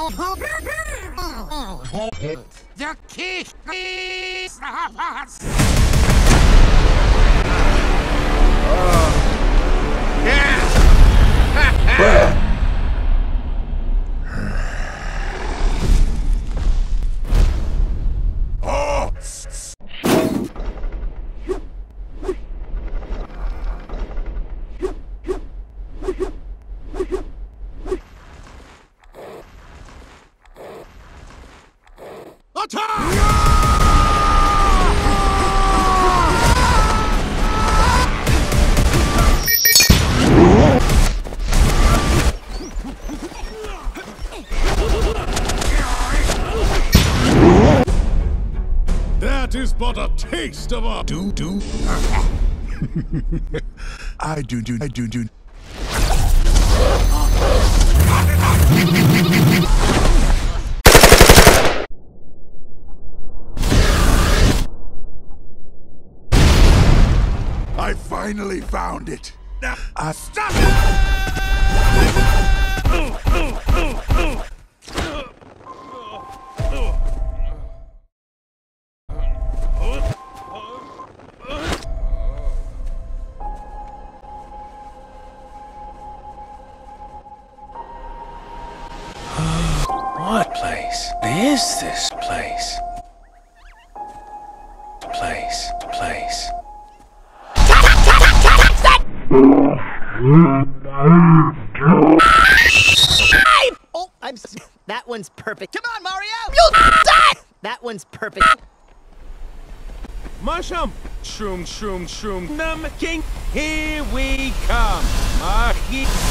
The key is That is but a taste of a do. I do. I finally found it. Stop it! What place is this place? Place. Oh, that one's perfect. Come on, Mario! You'll die! That one's perfect. Mushroom! Shroom, num king, here we come!